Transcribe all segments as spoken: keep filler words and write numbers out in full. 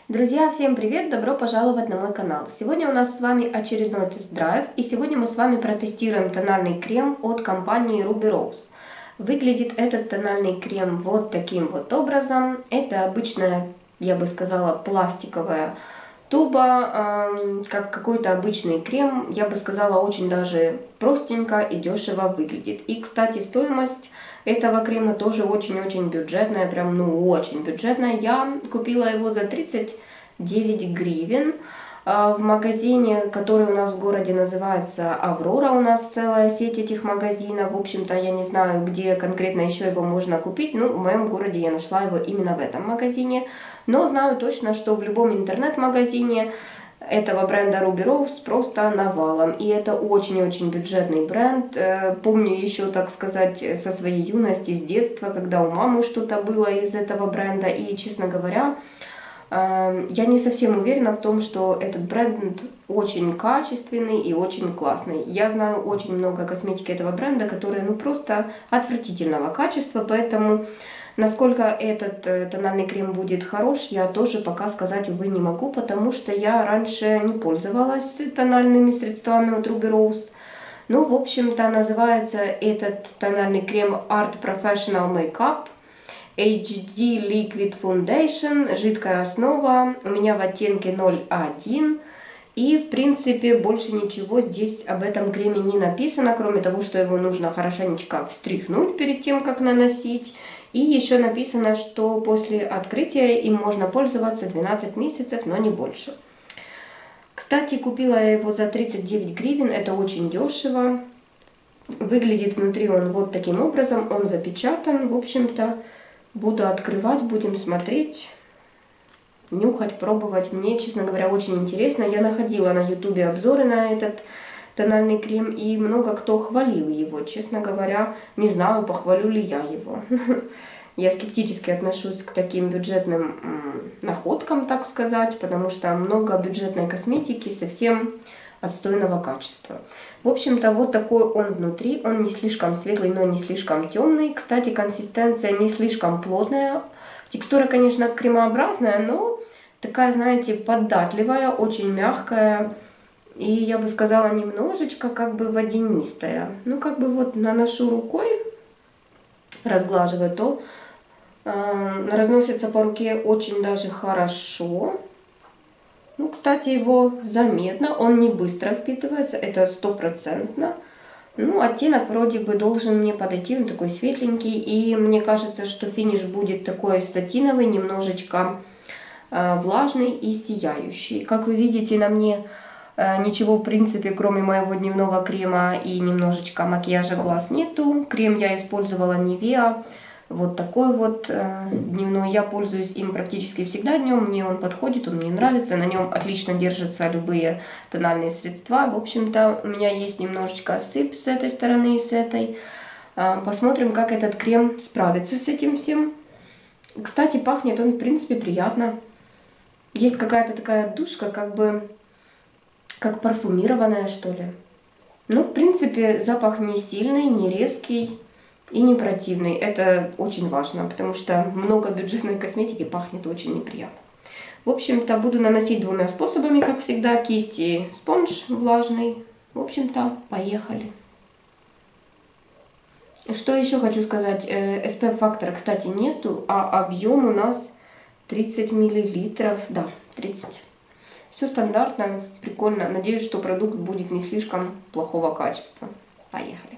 Друзья, всем привет! Добро пожаловать на мой канал. Сегодня у нас с вами очередной тест-драйв, и сегодня мы с вами протестируем тональный крем от компании Ruby Rose. Выглядит этот тональный крем вот таким вот образом. Это обычная, я бы сказала, пластиковая туба, э, как какой-то обычный крем. Я бы сказала, очень даже простенько и дешево выглядит. И, кстати, стоимость этого крема тоже очень-очень бюджетная, прям ну очень бюджетная. Я купила его за тридцать девять гривен в магазине, который у нас в городе называется Аврора. У нас целая сеть этих магазинов. В общем-то, я не знаю, где конкретно еще его можно купить. Ну, в моем городе я нашла его именно в этом магазине. Но знаю точно, что в любом интернет-магазине этого бренда Ruby Rose просто навалом. И это очень-очень бюджетный бренд. Помню еще, так сказать, со своей юности, с детства, когда у мамы что-то было из этого бренда. И, честно говоря, я не совсем уверена в том, что этот бренд очень качественный и очень классный. Я знаю очень много косметики этого бренда, которые ну просто отвратительного качества, поэтому насколько этот тональный крем будет хорош, я тоже пока сказать, увы, не могу, потому что я раньше не пользовалась тональными средствами от Ruby Rose. Ну, в общем-то, называется этот тональный крем Art Professional Makeup эйч ди Liquid Foundation, жидкая основа, у меня в оттенке ноль один. И, в принципе, больше ничего здесь об этом креме не написано, кроме того, что его нужно хорошенечко встряхнуть перед тем, как наносить. И еще написано, что после открытия им можно пользоваться двенадцать месяцев, но не больше. Кстати, купила я его за тридцать девять гривен, это очень дешево. Выглядит внутри он вот таким образом, он запечатан, в общем-то. Буду открывать, будем смотреть, нюхать, пробовать. Мне, честно говоря, очень интересно. Я находила на ютубе обзоры на этот тональный крем, и много кто хвалил его. Честно говоря, не знаю, похвалю ли я его. Я скептически отношусь к таким бюджетным находкам, так сказать, потому что много бюджетной косметики совсем отстойного качества. В общем-то, вот такой он внутри. Он не слишком светлый, но не слишком темный. Кстати, консистенция не слишком плотная. Текстура, конечно, кремообразная, но такая, знаете, податливая, очень мягкая. И, я бы сказала, немножечко как бы водянистая. Ну, как бы вот наношу рукой, разглаживаю, то э, разносится по руке очень даже хорошо. Ну, кстати, его заметно, он не быстро впитывается, это стопроцентно. Ну, оттенок вроде бы должен мне подойти, он такой светленький. И мне кажется, что финиш будет такой сатиновый, немножечко э, влажный и сияющий. Как вы видите, на мне э, ничего, в принципе, кроме моего дневного крема и немножечко макияжа глаз нету. Крем я использовала Nivea. Вот такой вот э, дневной. Я пользуюсь им практически всегда днем. Мне он подходит, он мне нравится. На нем отлично держатся любые тональные средства. В общем-то, у меня есть немножечко сыпь с этой стороны и с этой. Э, посмотрим, как этот крем справится с этим всем. Кстати, пахнет он, в принципе, приятно. Есть какая-то такая душка, как бы, как парфюмированная, что ли. Ну, в принципе, запах не сильный, не резкий. И не противный. Это очень важно, потому что много бюджетной косметики пахнет очень неприятно. В общем-то, буду наносить двумя способами, как всегда. Кисть и спонж влажный. В общем-то, поехали. Что еще хочу сказать. эс пи эф-фактора, кстати, нету, а объем у нас тридцать миллилитров. Да, тридцать. Все стандартно, прикольно. Надеюсь, что продукт будет не слишком плохого качества. Поехали.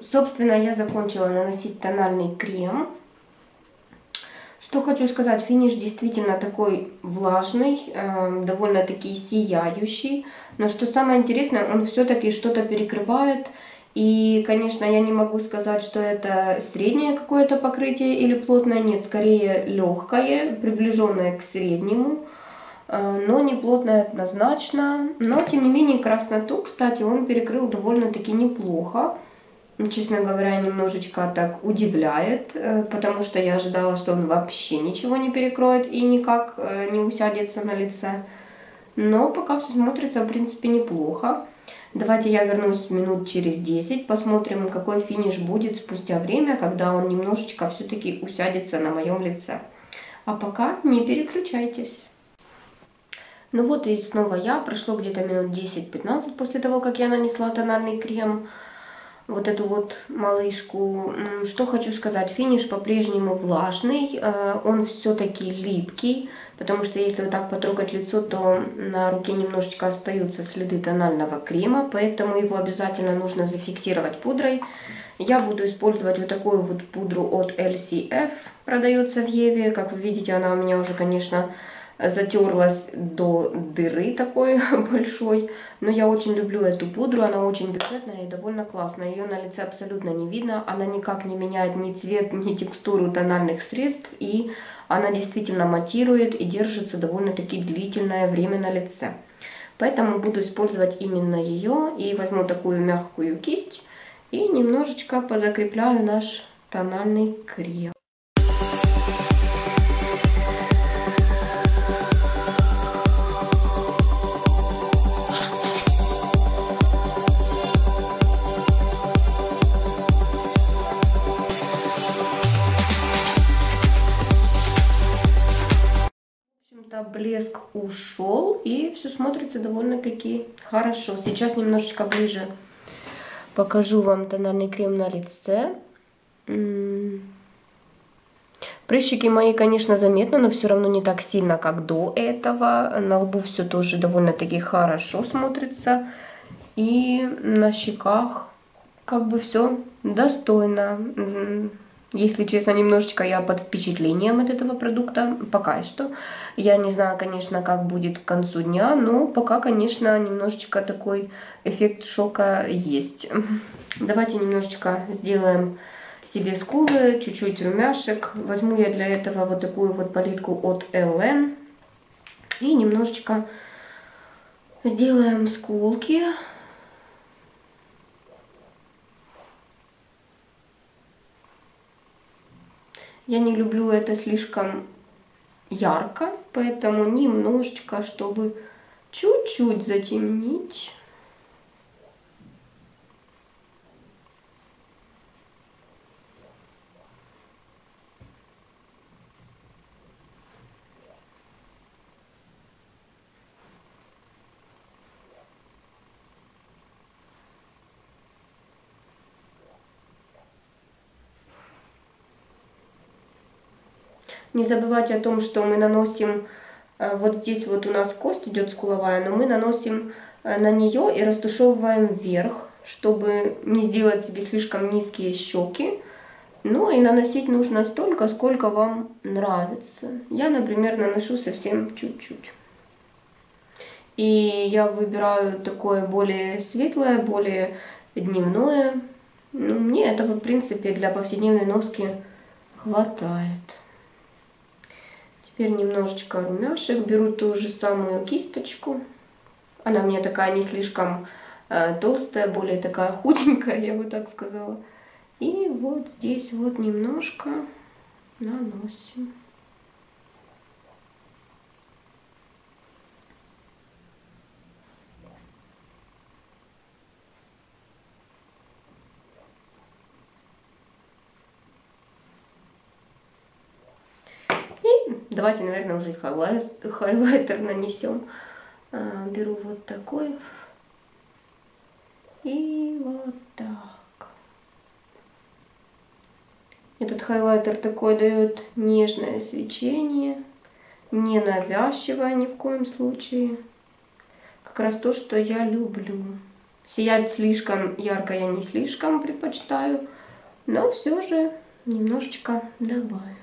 собственно, я закончила наносить тональный крем. Что хочу сказать, финиш действительно такой влажный, э, довольно-таки сияющий. Но что самое интересное, он все-таки что-то перекрывает. И, конечно, я не могу сказать, что это среднее какое-то покрытие или плотное. Нет, скорее легкое, приближенное к среднему. Э, но не плотное однозначно. Но, тем не менее, красноту, кстати, он перекрыл довольно-таки неплохо. Честно говоря, немножечко так удивляет, потому что я ожидала, что он вообще ничего не перекроет и никак не усядется на лице. Но пока все смотрится, в принципе, неплохо. Давайте я вернусь минут через десять, посмотрим, какой финиш будет спустя время, когда он немножечко все-таки усядется на моем лице. А пока не переключайтесь. Ну вот и снова я. Прошло где-то минут десять-пятнадцать после того, как я нанесла тональный крем. Вот эту вот малышку. Что хочу сказать, финиш по-прежнему влажный, он все-таки липкий, потому что если вот так потрогать лицо, то на руке немножечко остаются следы тонального крема, поэтому его обязательно нужно зафиксировать пудрой. Я буду использовать вот такую вот пудру от эл си эф, продается в Еве, как вы видите, она у меня уже, конечно, затерлась до дыры такой большой, но я очень люблю эту пудру, она очень бюджетная и довольно классная, ее на лице абсолютно не видно, она никак не меняет ни цвет, ни текстуру тональных средств, и она действительно матирует и держится довольно-таки длительное время на лице. Поэтому буду использовать именно ее, и возьму такую мягкую кисть и немножечко позакрепляю наш тональный крем. Блеск ушел, и все смотрится довольно-таки хорошо. Сейчас немножечко ближе покажу вам тональный крем на лице. Прыщики мои, конечно, заметны, но все равно не так сильно, как до этого. На лбу все тоже довольно-таки хорошо смотрится. И на щеках как бы все достойно. Если честно, немножечко я под впечатлением от этого продукта, пока что. Я не знаю, конечно, как будет к концу дня, но пока, конечно, немножечко такой эффект шока есть. Давайте немножечко сделаем себе скулы, чуть-чуть румяшек. Возьму я для этого вот такую вот палитку от эл эн. И немножечко сделаем скулки. Я не люблю это слишком ярко, поэтому немножечко, чтобы чуть-чуть затемнить. Не забывайте о том, что мы наносим, вот здесь вот у нас кость идет скуловая, но мы наносим на нее и растушевываем вверх, чтобы не сделать себе слишком низкие щеки. Ну и наносить нужно столько, сколько вам нравится. Я, например, наношу совсем чуть-чуть. И я выбираю такое более светлое, более дневное. Ну, мне этого, в принципе, для повседневной носки хватает. Теперь немножечко румяшек. Беру ту же самую кисточку. Она у меня такая не слишком э, толстая, более такая худенькая, я бы так сказала. И вот здесь вот немножко наносим. Давайте, наверное, уже и хайлайтер, хайлайтер нанесем. А, беру вот такой. И вот так. Этот хайлайтер такой дает нежное свечение. Не навязчивое ни в коем случае. Как раз то, что я люблю. Сиять слишком ярко я не слишком предпочитаю, но все же немножечко добавим.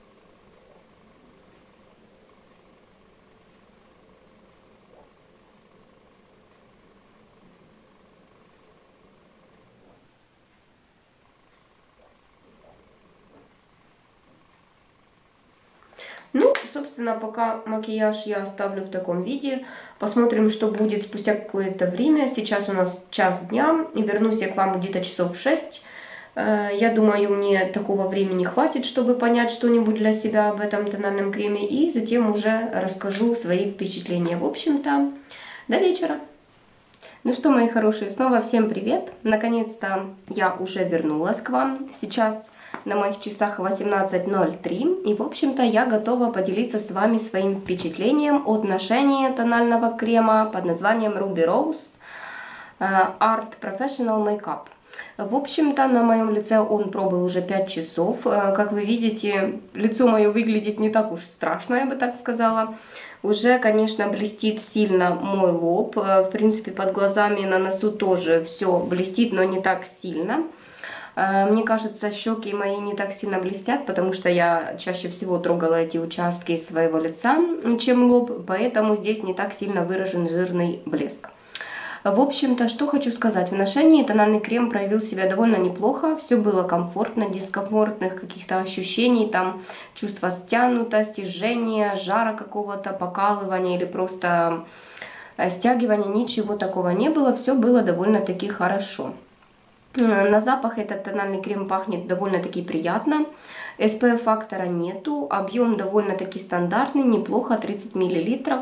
Ну, собственно, пока макияж я оставлю в таком виде. Посмотрим, что будет спустя какое-то время. Сейчас у нас час дня, и вернусь я к вам где-то часов в шесть. Я думаю, мне такого времени хватит, чтобы понять что-нибудь для себя об этом тональном креме. И затем уже расскажу свои впечатления. В общем-то, до вечера. Ну что, мои хорошие, снова всем привет. Наконец-то я уже вернулась к вам. Сейчас на моих часах восемнадцать ноль три. И, в общем-то, я готова поделиться с вами своим впечатлением от ношения тонального крема под названием Ruby Rose Art Professional Makeup. В общем-то, на моем лице он пробыл уже пять часов. Как вы видите, лицо мое выглядит не так уж страшно, я бы так сказала. Уже, конечно, блестит сильно мой лоб. В принципе, под глазами и на носу тоже все блестит, но не так сильно. Мне кажется, щеки мои не так сильно блестят, потому что я чаще всего трогала эти участки своего лица, чем лоб, поэтому здесь не так сильно выражен жирный блеск. В общем-то, что хочу сказать. В ношении тональный крем проявил себя довольно неплохо. Все было комфортно, дискомфортных каких-то ощущений, там чувство стянутости, жжения, жара какого-то, покалывания или просто стягивания. Ничего такого не было. Все было довольно-таки хорошо. На запах этот тональный крем пахнет довольно-таки приятно. эс пэ эф фактора нету. Объем довольно-таки стандартный, неплохо, тридцать миллилитров.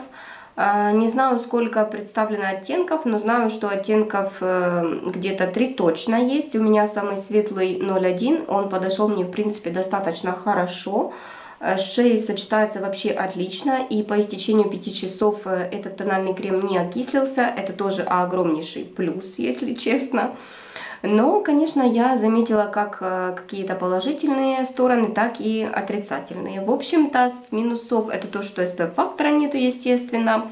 Не знаю, сколько представлено оттенков, но знаю, что оттенков где-то три точно есть. У меня самый светлый ноль один, он подошел мне, в принципе, достаточно хорошо. С шеей сочетается вообще отлично, и по истечению пяти часов этот тональный крем не окислился. Это тоже огромнейший плюс, если честно. Но, конечно, я заметила как какие-то положительные стороны, так и отрицательные. В общем-то, с минусов это то, что эс пэ эф фактора нету, естественно.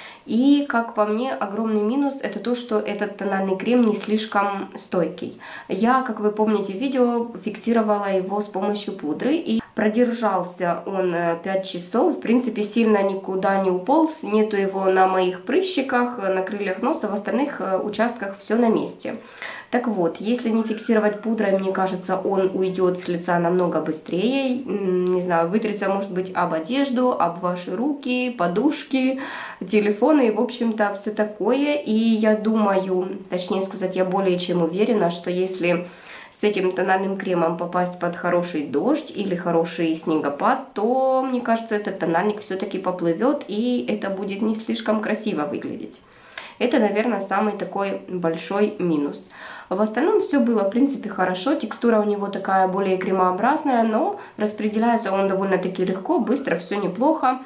И, как по мне, огромный минус это то, что этот тональный крем не слишком стойкий. Я, как вы помните в видео, фиксировала его с помощью пудры. И продержался он пять часов. В принципе, сильно никуда не уполз. Нету его на моих прыщиках, на крыльях носа, в остальных участках все на месте. Так вот, если не фиксировать пудрой, мне кажется, он уйдет с лица намного быстрее. Не знаю, вытрется, может быть, об одежду, об ваши руки, подушки, телефоны и, в общем-то, все такое. И я думаю, точнее сказать, я более чем уверена, что если с этим тональным кремом попасть под хороший дождь или хороший снегопад, то, мне кажется, этот тональник все-таки поплывет, и это будет не слишком красиво выглядеть. Это, наверное, самый такой большой минус. В остальном все было, в принципе, хорошо. Текстура у него такая более кремообразная, но распределяется он довольно-таки легко, быстро, все неплохо.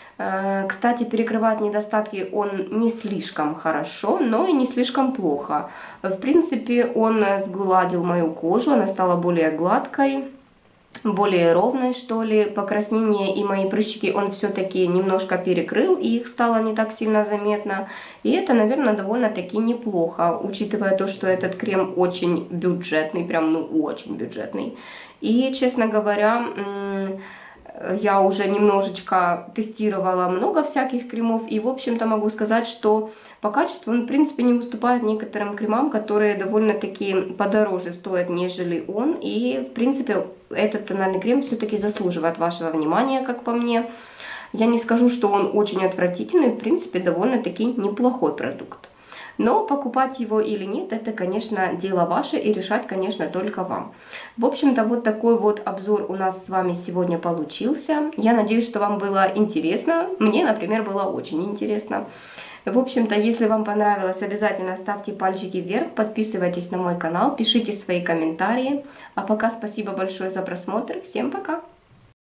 Кстати, перекрывает недостатки он не слишком хорошо, но и не слишком плохо. В принципе, он сгладил мою кожу, она стала более гладкой, более ровной, что ли. Покраснение и мои прыщики он все-таки немножко перекрыл, и их стало не так сильно заметно. И это, наверное, довольно-таки неплохо, учитывая то, что этот крем очень бюджетный, прям, ну, очень бюджетный. И, честно говоря, я уже немножечко тестировала много всяких кремов, и, в общем-то, могу сказать, что по качеству он, в принципе, не уступает некоторым кремам, которые довольно-таки подороже стоят, нежели он. И, в принципе, этот тональный крем все-таки заслуживает вашего внимания, как по мне. Я не скажу, что он очень отвратительный, в принципе, довольно-таки неплохой продукт. Но покупать его или нет, это, конечно, дело ваше, и решать, конечно, только вам. В общем-то, вот такой вот обзор у нас с вами сегодня получился. Я надеюсь, что вам было интересно. Мне, например, было очень интересно. В общем-то, если вам понравилось, обязательно ставьте пальчики вверх, подписывайтесь на мой канал, пишите свои комментарии. А пока спасибо большое за просмотр. Всем пока!